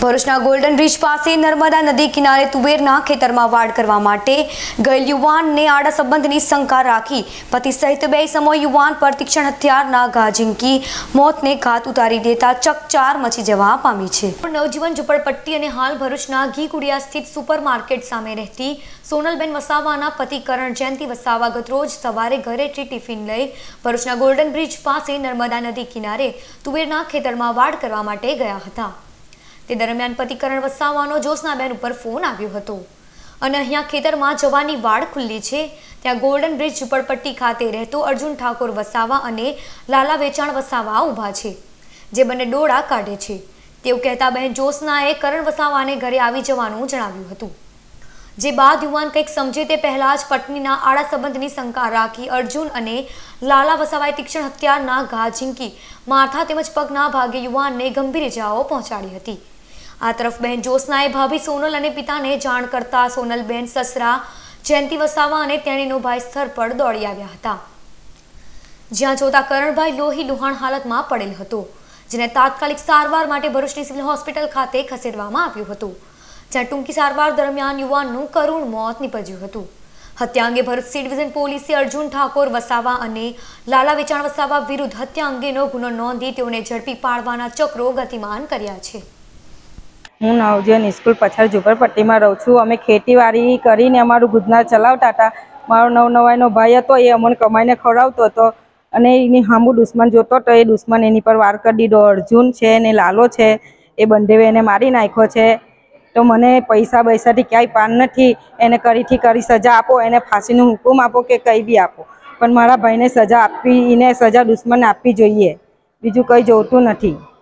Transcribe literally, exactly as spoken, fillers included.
ભરૂચના golden bridge પાસે નર્મદા નદી કિનારે તુવેરના ખેતરમાં વાડ કરવા માટે ગયેલ યુવાનને આડા સંબંધની શંકા રાખી પતિ સહિત બે સમય યુવાન પર તીક્ષ્ણ હથિયારના ઘા ઝીંકી મોતને ઘાત ઉતારી દેતા ચકચાર મચી જવા પામી છે। નવજીવન ઝુંપડપટ્ટી અને હાલ ભરૂચના ઘીકુડિયા સ્થિત સુપર માર્કેટ સામે રહેતી સોનલબેન વસાવાના પતિ કરણ જયંતિ વસાવા ગતરોજ સવારે ઘરેથી ટિફિન લઈ ભરૂચના ગોલ્ડન બ્રિજ પાસે નર્મદા નદી કિનારે તુવેરના ખેતરમાં વાડ કરવા માટે ગયા હતા। તે દરમિયાન પતિ કરણ વસાવાનો જોશનાબેન ઉપર ફોન આવ્યો હતો અને અહીંયા ખેતરમાં જવાની વાડ ખુલ્લી છે, ત્યાં ગોલ્ડન બ્રિજ ઝુંપડપટ્ટી ખાતે રહેતો અર્જુન ઠાકોર વસાવા અને લાલા વેચાણ વસાવા ઊભા છે, જે બંને ડોળા કાઢે છે તેવું કહેતા બહેન જોશનાએ કરણ વસાવાને ઘરે આવી જવાનું જણાવ્યું હતું। જે બાદ યુવાન કંઈક સમજે તે પહેલા જ પત્નીના આડા સંબંધની શંકા રાખી અર્જુન અને લાલા વસાવાએ તીક્ષ્ણ હથિયારના ઘા ઝીંકી માથા તેમજ પગના ભાગે યુવાનને ગંભીર ઇજાઓ પહોંચાડી હતી। આ તરફ બહેન જોશનાએ ભાભી સોનલ અને પિતાને જાણ કરતા સોનલબેન સસરા જયંતિ વસાવા અને તેણીનો ભાઈ સ્થળ પર દોડી આવ્યા હતા, જ્યાં જોતા કરણભાઈ લોહી લુહાણ હાલતમાં પડેલ હતો, જેને તાત્કાલિક સારવાર માટે ભરૂચની સિવિલ હોસ્પિટલ ખાતે ખસેડવામાં આવ્યું હતું, જ્યાં ટૂંકી સારવાર દરમિયાન યુવાનનું કરુણ મોત નીપજ્યું હતું। હત્યા અંગે ભરૂચ સી ડિવિઝન પોલીસે અર્જુન ઠાકોર વસાવા અને લાલા વેચાણ વસાવા વિરુદ્ધ હત્યા અંગેનો ગુનો નોંધી તેઓને ઝડપી પાડવાના ચક્રો ગતિમાન કર્યા છે। હું નવજીવન સ્કૂલ પછાડ ઝુંપડપટ્ટીમાં રહું છું। અમે ખેતીવાડી કરીને અમારું ગુજરાન ચલાવતા હતા। મારો નવ નવાઈનો ભાઈ હતો, એ અમને કમાઈને ખવડાવતો હતો અને એની સામું દુશ્મન જોતો તો એ દુશ્મન એની પર વાર કરી દીધો। અર્જુન છે ને લાલો છે, એ બંને એને મારી નાખ્યો છે। તો મને પૈસા પૈસાથી ક્યાંય પાન નથી, એને કરીથી કરી સજા આપો, એને ફાંસીનું હુકમ આપો કે કંઈ બી આપો, પણ મારા ભાઈને સજા આપવી, એને સજા દુશ્મનને આપવી જોઈએ, બીજું કંઈ જોઈતું નથી।